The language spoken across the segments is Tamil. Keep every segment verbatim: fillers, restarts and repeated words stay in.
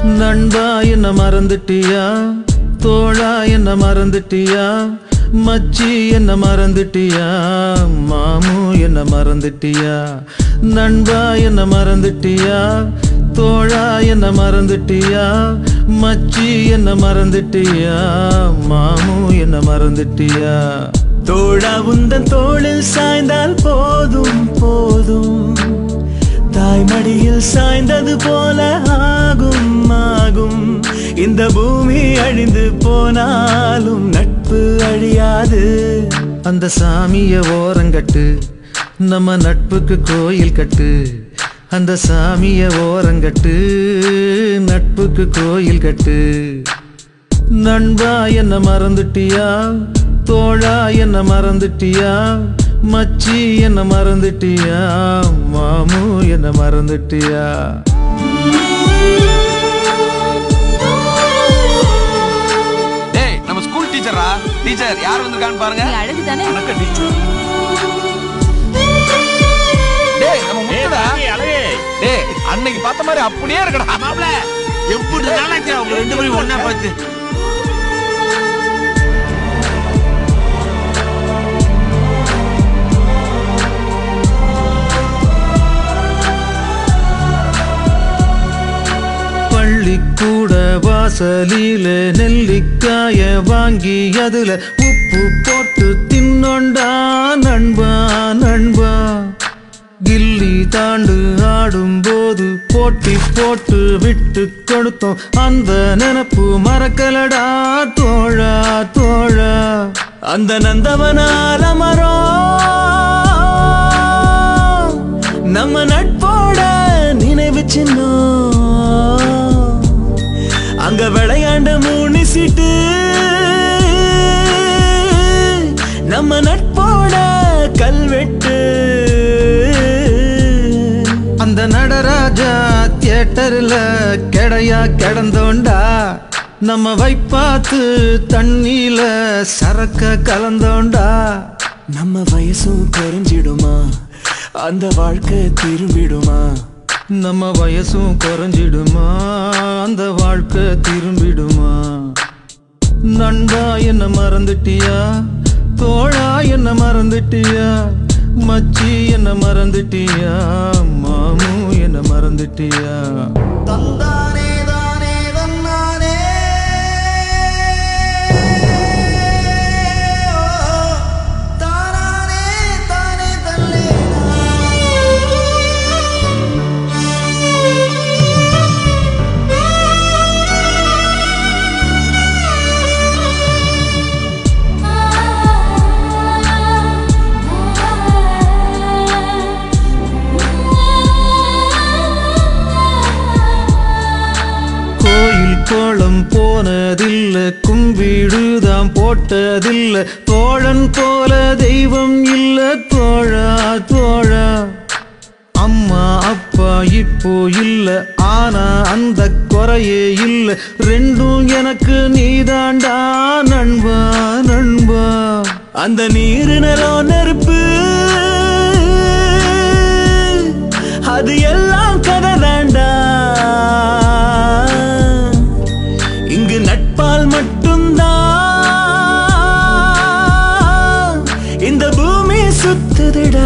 நண்பா என்ன மறந்துட்டியா, தோழா என்ன மறந்துட்டியா, மச்சி என்ன மறந்துட்டியா, மாமு என்ன மறந்துட்டியா. நண்பா என்ன மறந்துட்டியா, தோழா என்ன மறந்துட்டியா, மச்சி என்ன மறந்துட்டியா, மாமு என்ன மறந்துட்டியா. தோழா உந்தன் தோளில் சாய்ந்தால் போதும் போதும், தாய்மடியில் சாய்ந்தது போல ஆகும் ஆகும். இந்த பூமி அழிந்து போனாலும் நட்பு அழியாது. அந்த சாமிய ஓரங்கட்டு, நம்ம நட்புக்கு கோயில் கட்டு. அந்த சாமிய ஓரங்கட்டு, நட்புக்கு கோயில் கட்டு. நண்பா என்ன மறந்துட்டியா, தோழா என்ன மறந்துட்டியா, மச்சி என்ன மறந்துட்டியா, மாமு என்ன மறந்துட்டியா. டேய் நம்ம ஸ்கூல் டீச்சரா, டீச்சர் யார் வந்திருக்கான்னு பாருங்க. நீ அழகு தானே? வணக்கம் டீச்சர். டேய் நம்ம முத்துடா. டேய் அன்னைக்கு பார்த்த மாதிரி அப்படியே இருக்கடா. மாப்ள எப்படி நாளாச்சு அவங்க ரெண்டு பேரும் ஒண்ணா பார்த்து. பள்ளிக்கூட வாசலில நெல்லிக்காய வாங்கி அதுல உப்பு போட்டு தின்னொண்டா நண்பா நண்பா. கில்லி தாண்டு ஆடும் போது போட்டி போட்டு விட்டு கொடுத்தோம், அந்த நினப்பு மறக்கலடா தோழா தோழா. அந்த நந்தவனால மரம் நம்ம நட்போட நினைவு சின்னம். அங்க விளையாண்ட மூணு சீட்டு நம்ம நட்போட கல்வெட்டு. அந்த நடராஜா தியேட்டர்ல கெடையா கிடந்தோண்டா, நம்ம வைப்பாத்து தண்ணியில சரக்க கலந்தோண்டா. நம்ம வயசும் குறைஞ்சிடுமா, அந்த வாழ்க்கை திரும்பிடுமா. நம்ம வயசும் குறைஞ்சிடுமா, அந்த வாழ்க்கை திரும்பிடுமா. நண்பா என்ன மறந்துட்டியா, தோழா என்ன மறந்துட்டியா, மச்சி என்ன மறந்துட்டியா, மாமு என்ன மறந்துட்டியா. தந்தானே தானே தன்னானே தானானே தானே தல்லே. கோலம் போனதில்ல, கும்பிடுதான் போட்டதில்ல, தோழன் போல தெய்வம் இல்ல தோழா தோழா. அம்மா அப்பா இப்போ இல்ல, ஆனா அந்த குறையே இல்ல, ரெண்டும் எனக்கு நீதாண்டா நண்பா நண்பா. அந்த நீரு நிலம் நெருப்பு அது எல்லாம் கதை தாண்டா. இங்கு நட்பால் மட்டும்தான் இந்த பூமி சுத்துதுடா.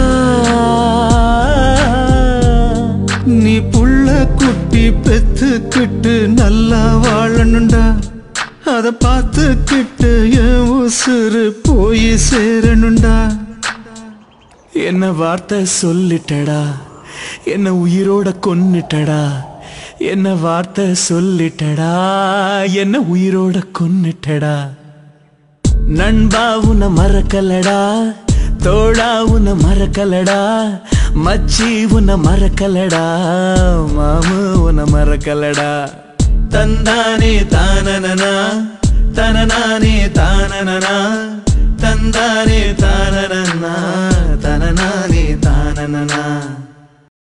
நீ புள்ள குட்டி பெத்துக்கிட்டு நல்லா வாழணுண்டா, அத பார்த்துக்கிட்டு என் உசுறு போய் சேரணுண்டா. என்ன வார்த்தை சொல்லிட்டடா, என்ன உயிரோட கொன்னுட்டடா. என்ன வார்த்தை சொல்லிட்டடா, என்ன உயிரோட கொன்னுட்டடா. நண்பா உன்னை மறக்கலடா, தோழா உன்னை மறக்கலடா, மச்சி உன்னை மறக்கலடா, மாமு உன்னை மறக்கலடா. தந்தானே தானனனா தனனானே தானனனா, தந்தானே தானனனா தனனானே தானனனா.